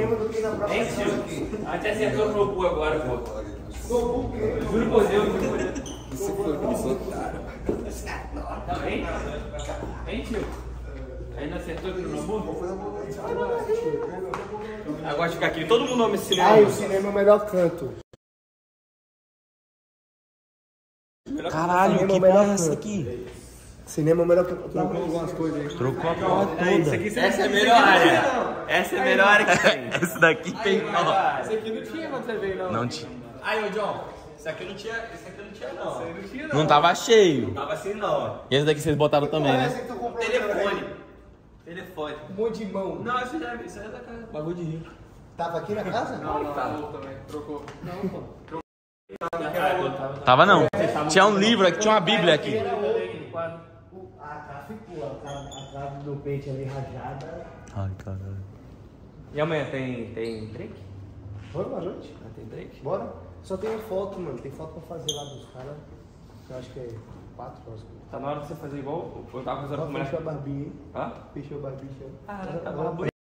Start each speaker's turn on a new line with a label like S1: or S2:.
S1: cinema do que na própria
S2: Hein,
S1: casa
S2: tio?
S1: aqui.
S2: A gente acertou no Nobu agora, pô.
S1: Nobu o quê?
S2: Juro por Deus, juro por Deus.
S3: Isso foi muito otário.
S2: Hein, tio? Aí não acertou aqui no Nobu? Agora de ficar aqui. Todo mundo ama esse cinema.
S1: Ai, o cinema é o melhor canto.
S4: Caralho, que porra é essa aqui?
S1: Cinema é o melhor canto. Trocou algumas coisas aí.
S4: Trocou a porra toda.
S2: Essa é a melhor área. Essa é a melhor área que tem.
S4: Esse daqui tem. Ó,
S2: Esse aqui não tinha quando você veio, não.
S4: não tinha.
S2: Aí, ô John, esse aqui não tinha, não. Esse aí não tinha, não.
S4: Não tava cheio.
S2: Tava assim, não, ó.
S4: E esse daqui vocês botaram também, né?
S1: Esse que tu comprou
S2: Telefone.
S1: um monte de mão.
S2: Não, isso é da casa.
S4: Bagulho de rico.
S1: Tava aqui na casa?
S2: Não, tá louco também. Trocou. Não, pô.
S4: Tava não. Tinha um livro aqui, tinha uma bíblia aqui.
S1: A ficou, a trave do peito ali rajada.
S4: Ai, caralho.
S2: E amanhã tem break?
S1: Bora, boa noite.
S2: Tem break?
S1: Bora? Só tem foto, mano. Tem foto pra fazer lá dos caras. Eu acho que é 4 horas.
S2: Tá na hora de você fazer igual eu tava fazendo com a mulher.
S1: Fechou a barbinha, hein?
S2: Hã?
S1: Fechou a barbinha.
S2: Ah, tá bom.